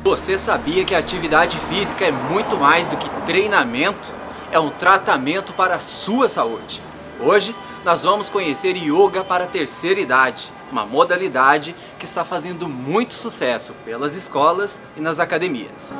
Você sabia que a atividade física é muito mais do que treinamento? É um tratamento para a sua saúde. Hoje nós vamos conhecer Yoga para a terceira idade, uma modalidade que está fazendo muito sucesso pelas escolas e nas academias.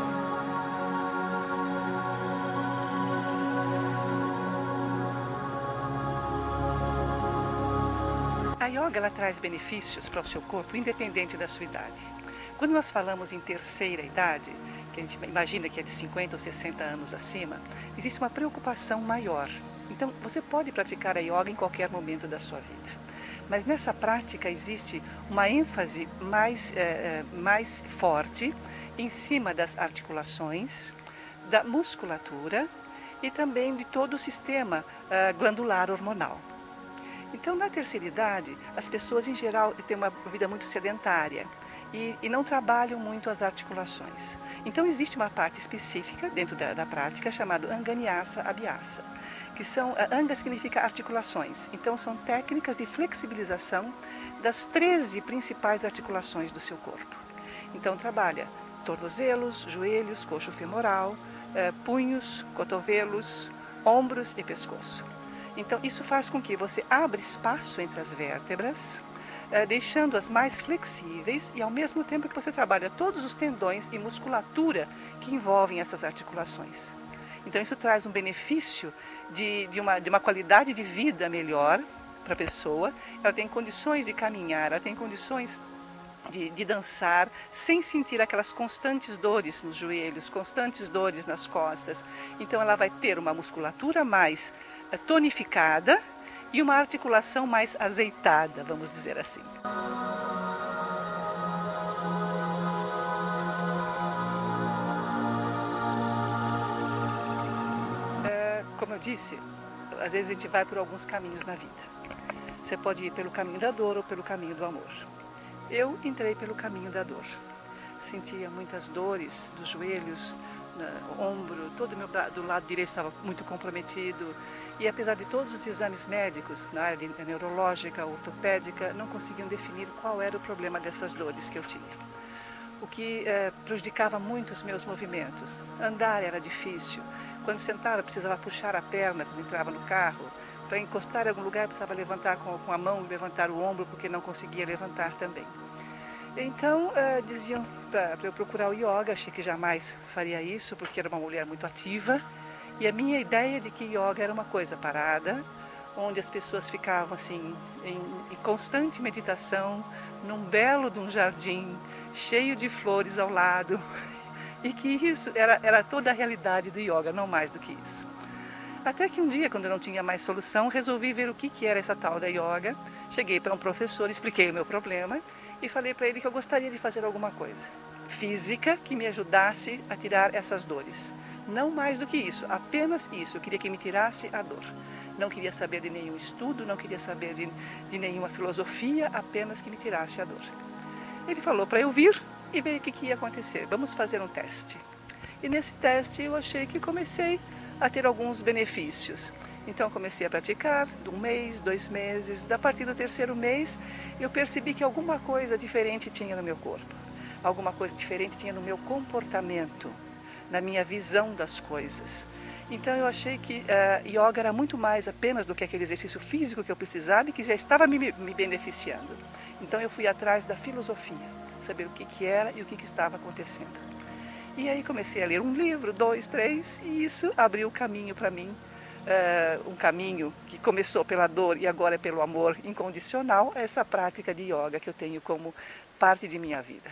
A yoga ela traz benefícios para o seu corpo, independente da sua idade. Quando nós falamos em terceira idade, que a gente imagina que é de 50 ou 60 anos acima, existe uma preocupação maior. Então, você pode praticar a yoga em qualquer momento da sua vida. Mas nessa prática existe uma ênfase mais forte em cima das articulações, da musculatura e também de todo o sistema glandular hormonal. Então, na terceira idade, as pessoas em geral têm uma vida muito sedentária e não trabalham muito as articulações. Então, existe uma parte específica dentro da prática chamada Anganyasa Abhyasa, que são, Anga significa articulações, então são técnicas de flexibilização das 13 principais articulações do seu corpo. Então, trabalha tornozelos, joelhos, coxo femoral, punhos, cotovelos, ombros e pescoço. Então, isso faz com que você abra espaço entre as vértebras, deixando-as mais flexíveis e ao mesmo tempo que você trabalha todos os tendões e musculatura que envolvem essas articulações. Então, isso traz um benefício de uma qualidade de vida melhor para a pessoa. Ela tem condições de caminhar, ela tem condições de dançar sem sentir aquelas constantes dores nos joelhos, constantes dores nas costas. Então, ela vai ter uma musculatura mais tonificada e uma articulação mais azeitada, vamos dizer assim. Como eu disse, às vezes a gente vai por alguns caminhos na vida. Você pode ir pelo caminho da dor ou pelo caminho do amor. Eu entrei pelo caminho da dor. Sentia muitas dores dos joelhos, ombro, todo do lado direito estava muito comprometido. E apesar de todos os exames médicos na área neurológica, ortopédica, não conseguiam definir qual era o problema dessas dores que eu tinha. O que prejudicava muito os meus movimentos. Andar era difícil. Quando sentava, precisava puxar a perna quando entrava no carro. Para encostar em algum lugar, precisava levantar com a mão e levantar o ombro, porque não conseguia levantar também. Então, diziam para eu procurar o yoga. Achei que jamais faria isso, porque era uma mulher muito ativa. E a minha ideia de que yoga era uma coisa parada, onde as pessoas ficavam assim, em constante meditação, num belo de um jardim, cheio de flores ao lado. E que isso era toda a realidade do yoga, não mais do que isso. Até que um dia, quando eu não tinha mais solução, resolvi ver o que era essa tal da yoga. Cheguei para um professor, expliquei o meu problema e falei para ele que eu gostaria de fazer alguma coisa física que me ajudasse a tirar essas dores. Não mais do que isso, apenas isso. Eu queria que me tirasse a dor. Não queria saber de nenhum estudo, não queria saber de nenhuma filosofia, apenas que me tirasse a dor. Ele falou para eu vir e ver o que ia acontecer. Vamos fazer um teste. E nesse teste eu achei que comecei a ter alguns benefícios. Então comecei a praticar de 1 mês, 2 meses. A partir do 3º mês eu percebi que alguma coisa diferente tinha no meu corpo. Alguma coisa diferente tinha no meu comportamento, na minha visão das coisas. Então eu achei que yoga era muito mais apenas do que aquele exercício físico que eu precisava e que já estava me beneficiando. Então eu fui atrás da filosofia, saber o que era e o que estava acontecendo. E aí comecei a ler um livro, 2, 3, e isso abriu o caminho para mim, um caminho que começou pela dor e agora é pelo amor incondicional, essa prática de yoga que eu tenho como parte de minha vida.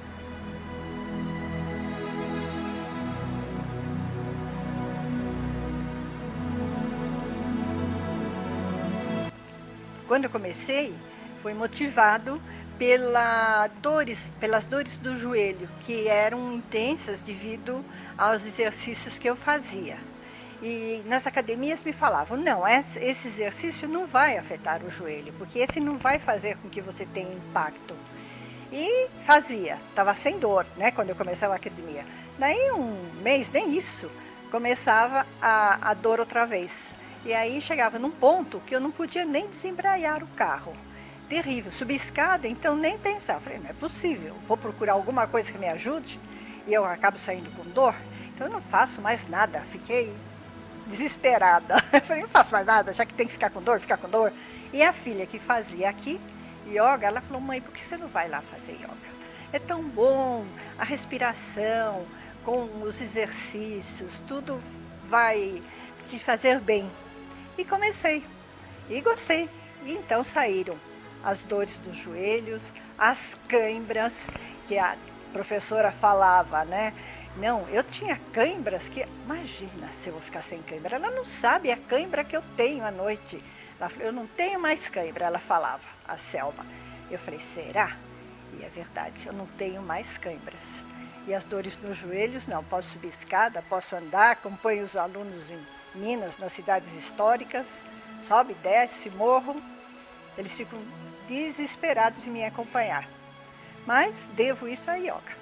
Quando eu comecei, foi motivado pelas dores do joelho, que eram intensas devido aos exercícios que eu fazia. E nas academias me falavam, não, esse exercício não vai afetar o joelho, porque esse não vai fazer com que você tenha impacto. E fazia, estava sem dor, né, quando eu começava a academia. Daí 1 mês, nem isso, começava a dor outra vez. E aí chegava num ponto que eu não podia nem desembraiar o carro. Terrível. Subi escada, então nem pensar. Falei, não é possível, vou procurar alguma coisa que me ajude. e eu acabo saindo com dor, então eu não faço mais nada. Fiquei desesperada. Eu falei, não faço mais nada, já que tem que ficar com dor, ficar com dor. E a filha que fazia aqui yoga, ela falou, mãe, por que você não vai lá fazer yoga? É tão bom, a respiração, com os exercícios, tudo vai te fazer bem. E comecei, e gostei. E então saíram as dores dos joelhos, as cãibras, que a professora falava, né? Não, eu tinha cãibras que, imagina se eu vou ficar sem cãibra. Ela não sabe a cãibra que eu tenho à noite. Ela falou, eu não tenho mais cãibra, ela falava, a Selma. Eu falei, será? E é verdade, eu não tenho mais cãibras. E as dores nos joelhos, não, posso subir escada, posso andar, acompanho os alunos em Minas, nas cidades históricas, sobe, desce, morro. Eles ficam desesperados em me acompanhar. Mas devo isso a yoga.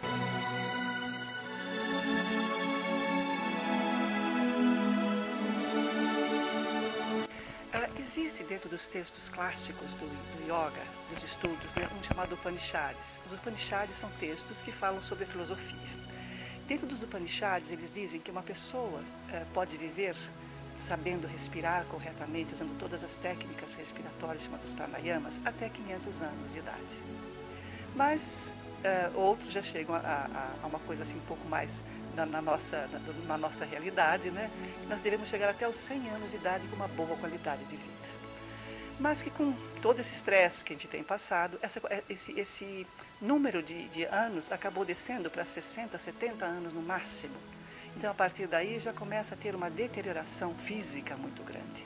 Existe dentro dos textos clássicos do yoga, dos estudos, né, um chamado Upanishads. Os Upanishads são textos que falam sobre a filosofia. Dentro dos Upanishads, eles dizem que uma pessoa pode viver sabendo respirar corretamente, usando todas as técnicas respiratórias chamadas pranayamas, até 500 anos de idade. Mas outros já chegam a uma coisa assim um pouco mais na nossa realidade, né? Nós devemos chegar até os 100 anos de idade com uma boa qualidade de vida. Mas que com todo esse estresse que a gente tem passado, esse número de anos acabou descendo para 60, 70 anos no máximo. Então, a partir daí, já começa a ter uma deterioração física muito grande.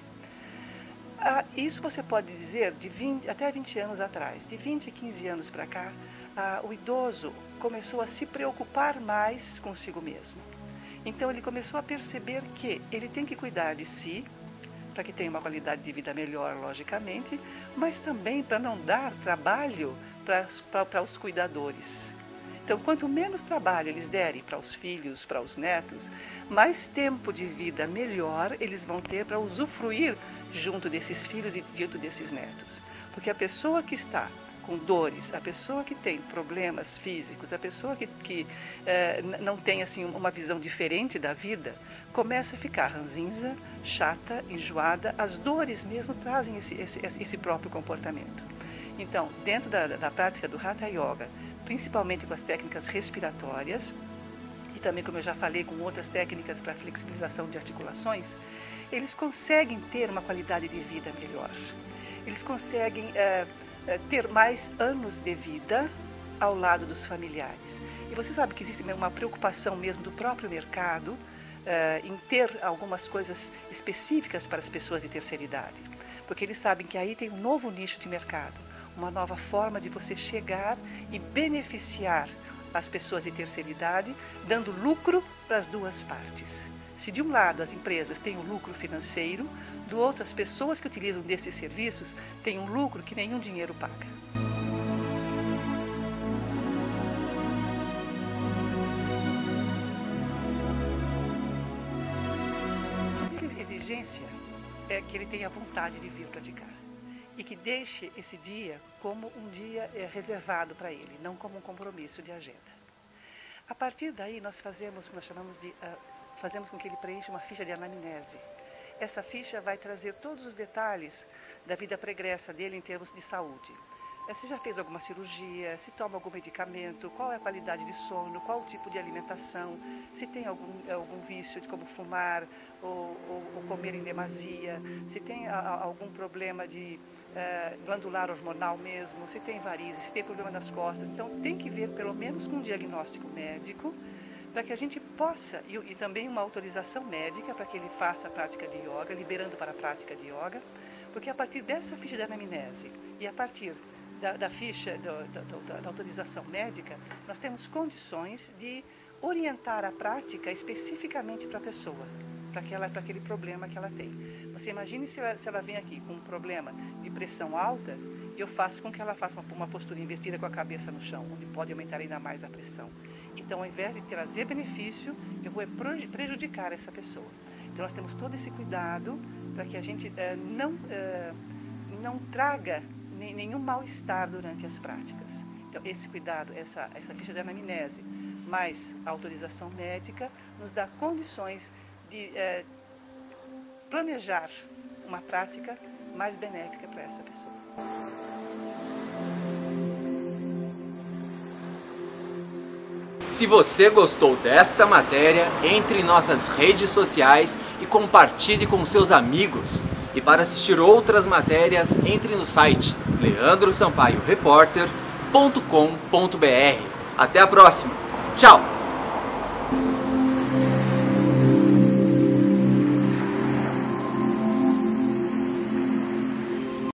Isso você pode dizer até 20 anos atrás. De 20 a 15 anos para cá, o idoso começou a se preocupar mais consigo mesmo. Então, ele começou a perceber que ele tem que cuidar de si, para que tenha uma qualidade de vida melhor, logicamente, mas também para não dar trabalho para os cuidadores. Então, quanto menos trabalho eles derem para os filhos, para os netos, mais tempo de vida melhor eles vão ter para usufruir junto desses filhos e junto desses netos. Porque a pessoa que está com dores, a pessoa que tem problemas físicos, a pessoa que não tem assim uma visão diferente da vida, começa a ficar ranzinza, chata, enjoada. As dores mesmo trazem esse próprio comportamento. Então, dentro da prática do Hatha Yoga, principalmente com as técnicas respiratórias, e também, como eu já falei, com outras técnicas para flexibilização de articulações, eles conseguem ter uma qualidade de vida melhor. Eles conseguem ter mais anos de vida ao lado dos familiares. E você sabe que existe uma preocupação mesmo do próprio mercado em ter algumas coisas específicas para as pessoas de terceira idade. Porque eles sabem que aí tem um novo nicho de mercado, uma nova forma de você chegar e beneficiar as pessoas de terceira idade, dando lucro para as duas partes. Se de um lado as empresas têm um lucro financeiro, do outro as pessoas que utilizam desses serviços têm um lucro que nenhum dinheiro paga. A primeira exigência é que ele tenha vontade de vir praticar e que deixe esse dia como um dia reservado para ele, não como um compromisso de agenda. A partir daí nós fazemos o que nós chamamos de fazemos com que ele preencha uma ficha de anamnese. Essa ficha vai trazer todos os detalhes da vida pregressa dele em termos de saúde. Se já fez alguma cirurgia, se toma algum medicamento, qual é a qualidade de sono, qual o tipo de alimentação, se tem algum vício de como fumar ou comer em demasia, se tem algum problema de glandular hormonal mesmo, se tem varizes, se tem problema nas costas. Então tem que ver pelo menos com um diagnóstico médico, para que a gente possa, e também uma autorização médica para que ele faça a prática de yoga, liberando para a prática de yoga, porque a partir dessa ficha de anamnese e a partir da ficha da autorização médica, nós temos condições de orientar a prática especificamente para a pessoa, para aquele problema que ela tem. Você imagine se ela vem aqui com um problema de pressão alta, e eu faço com que ela faça uma postura invertida com a cabeça no chão, onde pode aumentar ainda mais a pressão. Então, ao invés de trazer benefício, eu vou prejudicar essa pessoa. Então, nós temos todo esse cuidado para que a gente não traga nenhum mal-estar durante as práticas. Então, esse cuidado, essa ficha de anamnese, mas a autorização médica nos dá condições de planejar uma prática mais benéfica para essa pessoa. Se você gostou desta matéria, entre em nossas redes sociais e compartilhe com seus amigos. E para assistir outras matérias, entre no site leandrosampaioreporter.com.br. Até a próxima! Tchau!